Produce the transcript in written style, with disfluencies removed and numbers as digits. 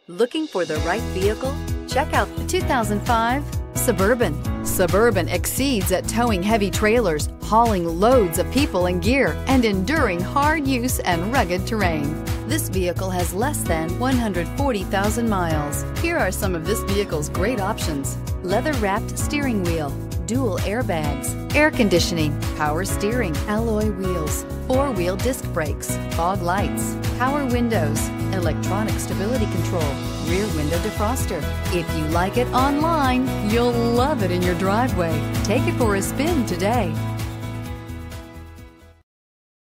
Looking for the right vehicle? Check out the 2005 Suburban. Suburban exceeds at towing heavy trailers, hauling loads of people and gear, and enduring hard use and rugged terrain. This vehicle has less than 140,000 miles. Here are some of this vehicle's great options: leather-wrapped steering wheel, dual airbags, air conditioning, power steering, alloy wheels, four-wheel disc brakes, fog lights, power windows, electronic stability control, rear window defroster. If you like it online, you'll love it in your driveway. Take it for a spin today.